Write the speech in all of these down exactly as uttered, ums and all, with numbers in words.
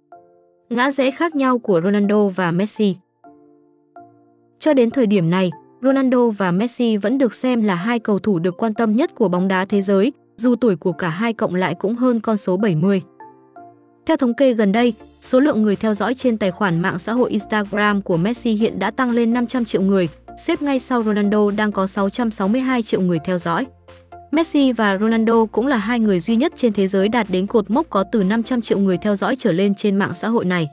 Ngã rẽ khác nhau của Ronaldo và Messi. Cho đến thời điểm này, Ronaldo và Messi vẫn được xem là hai cầu thủ được quan tâm nhất của bóng đá thế giới, dù tuổi của cả hai cộng lại cũng hơn con số bảy mươi. Theo thống kê gần đây, số lượng người theo dõi trên tài khoản mạng xã hội Instagram của Messi hiện đã tăng lên năm trăm triệu người, xếp ngay sau Ronaldo đang có sáu trăm sáu mươi hai triệu người theo dõi. Messi và Ronaldo cũng là hai người duy nhất trên thế giới đạt đến cột mốc có từ năm trăm triệu người theo dõi trở lên trên mạng xã hội này.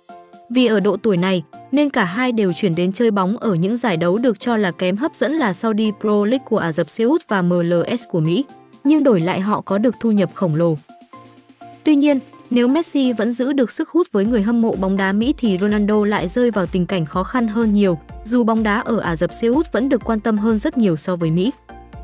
Vì ở độ tuổi này, nên cả hai đều chuyển đến chơi bóng ở những giải đấu được cho là kém hấp dẫn là Saudi Pro League của Ả Rập Xê Út và em lờ ét của Mỹ, nhưng đổi lại họ có được thu nhập khổng lồ. Tuy nhiên, nếu Messi vẫn giữ được sức hút với người hâm mộ bóng đá Mỹ thì Ronaldo lại rơi vào tình cảnh khó khăn hơn nhiều, dù bóng đá ở Ả Rập Xê Út vẫn được quan tâm hơn rất nhiều so với Mỹ.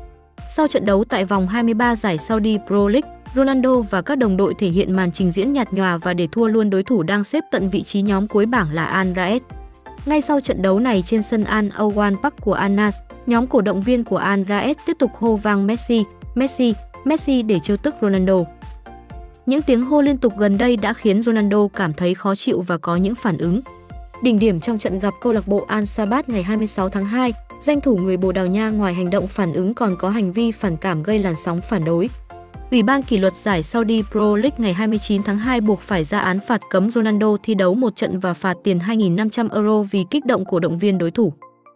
Sau trận đấu tại vòng hai mươi ba giải Saudi Pro League, Ronaldo và các đồng đội thể hiện màn trình diễn nhạt nhòa và để thua luôn đối thủ đang xếp tận vị trí nhóm cuối bảng là Al Raed. Ngay sau trận đấu này trên sân Al Awwal Park của Al Nassr, nhóm cổ động viên của Al Raed tiếp tục hô vang Messi, Messi, Messi để trêu tức Ronaldo. Những tiếng hô liên tục gần đây đã khiến Ronaldo cảm thấy khó chịu và có những phản ứng. Đỉnh điểm trong trận gặp câu lạc bộ Al Sabath ngày hai mươi sáu tháng hai, danh thủ người Bồ Đào Nha ngoài hành động phản ứng còn có hành vi phản cảm gây làn sóng phản đối. Ủy ban kỷ luật giải Saudi Pro League ngày hai mươi chín tháng hai buộc phải ra án phạt cấm Ronaldo thi đấu một trận và phạt tiền hai nghìn năm trăm euro vì kích động cổ động viên đối thủ.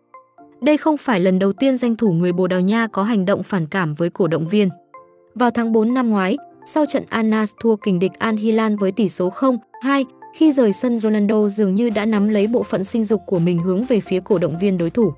Đây không phải lần đầu tiên danh thủ người Bồ Đào Nha có hành động phản cảm với cổ động viên. Vào tháng tư năm ngoái, sau trận Al Nassr thua kình địch Al Hilal với tỷ số không hai, khi rời sân Ronaldo dường như đã nắm lấy bộ phận sinh dục của mình hướng về phía cổ động viên đối thủ.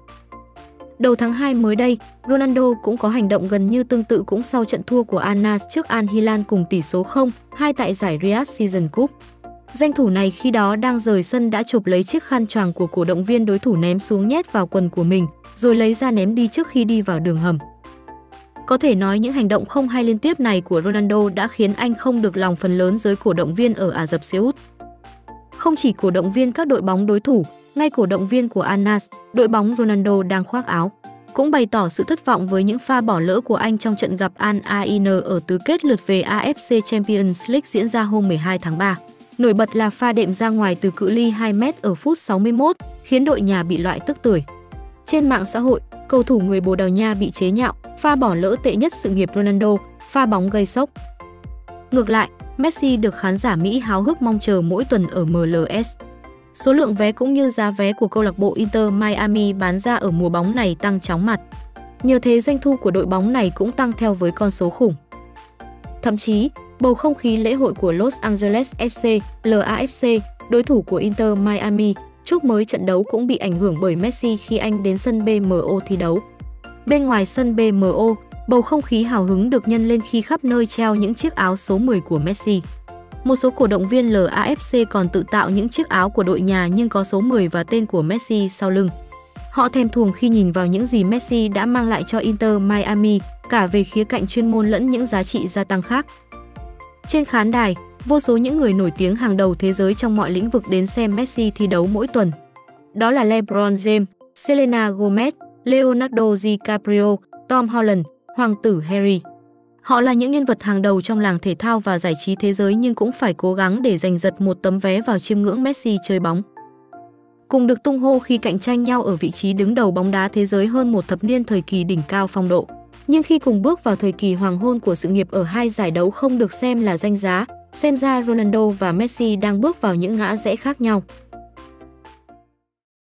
Đầu tháng hai mới đây, Ronaldo cũng có hành động gần như tương tự cũng sau trận thua của Al Nassr trước Al Hilal cùng tỷ số không hai tại giải Riyadh Season Cup. Danh thủ này khi đó đang rời sân đã chụp lấy chiếc khăn choàng của cổ động viên đối thủ ném xuống nhét vào quần của mình, rồi lấy ra ném đi trước khi đi vào đường hầm. Có thể nói những hành động không hay liên tiếp này của Ronaldo đã khiến anh không được lòng phần lớn giới cổ động viên ở Ả Rập Xê Út. Không chỉ cổ động viên các đội bóng đối thủ, ngay cổ động viên của Al Nassr, đội bóng Ronaldo đang khoác áo, cũng bày tỏ sự thất vọng với những pha bỏ lỡ của anh trong trận gặp Al Ain ở tứ kết lượt về a ép xê Champions League diễn ra hôm mười hai tháng ba. Nổi bật là pha đệm ra ngoài từ cự ly hai mét ở phút sáu mươi mốt, khiến đội nhà bị loại tức tưởi. Trên mạng xã hội, cầu thủ người Bồ Đào Nha bị chế nhạo, pha bỏ lỡ tệ nhất sự nghiệp Ronaldo, pha bóng gây sốc. Ngược lại, Messi được khán giả Mỹ háo hức mong chờ mỗi tuần ở em lờ ét. Số lượng vé cũng như giá vé của câu lạc bộ Inter Miami bán ra ở mùa bóng này tăng chóng mặt. Nhờ thế doanh thu của đội bóng này cũng tăng theo với con số khủng. Thậm chí, bầu không khí lễ hội của Los Angeles ép xê, lờ a ép xê, đối thủ của Inter Miami, chúc mới trận đấu cũng bị ảnh hưởng bởi Messi khi anh đến sân bê em ô thi đấu. Bên ngoài sân bê em ô, bầu không khí hào hứng được nhân lên khi khắp nơi treo những chiếc áo số mười của Messi. Một số cổ động viên lờ a ép xê còn tự tạo những chiếc áo của đội nhà nhưng có số mười và tên của Messi sau lưng. Họ thèm thuồng khi nhìn vào những gì Messi đã mang lại cho Inter Miami, cả về khía cạnh chuyên môn lẫn những giá trị gia tăng khác. Trên khán đài, vô số những người nổi tiếng hàng đầu thế giới trong mọi lĩnh vực đến xem Messi thi đấu mỗi tuần. Đó là LeBron James, Selena Gomez, Leonardo DiCaprio, Tom Holland, Hoàng tử Harry. Họ là những nhân vật hàng đầu trong làng thể thao và giải trí thế giới nhưng cũng phải cố gắng để giành giật một tấm vé vào chiêm ngưỡng Messi chơi bóng. Cùng được tung hô khi cạnh tranh nhau ở vị trí đứng đầu bóng đá thế giới hơn một thập niên thời kỳ đỉnh cao phong độ. Nhưng khi cùng bước vào thời kỳ hoàng hôn của sự nghiệp ở hai giải đấu không được xem là danh giá, xem ra Ronaldo và Messi đang bước vào những ngã rẽ khác nhau.